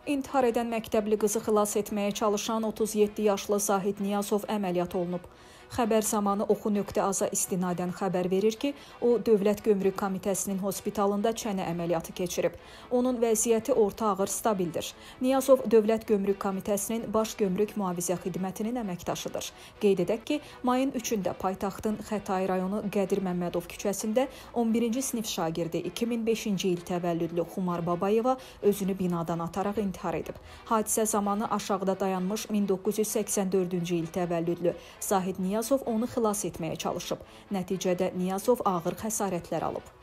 İntihar edən məktəbli qızı xilas etməyə çalışan 37 yaşlı Zahid Niyazov əməliyyat olunub. Xəbər zamanı Oxu.az-a istinadən xəbər verir ki, o Dövlət Gömrük Komitəsinin hospitalında çənə əməliyyatı keçirib. Onun vəziyyəti orta ağır stabildir. Niyazov Dövlət Gömrük Komitəsinin Baş Gömrük Mühafizə Xidmətinin əməkdaşıdır. Qeyd edək ki, mayın 3-də paytaxtın Xətai rayonu Qədir Məmmədov küçəsində 11-ci sinif şagirdi 2005-ci il təvəllüdlü Xumar Babayeva özünü binadan ataraq intihar edib. Hadisə zamanı aşağıda dayanmış 1984-cü il təvəllüdlü Zahid Niyazov onu xilas etməyə çalışıb. Nəticədə Niyazov ağır xəsarətlər alıb.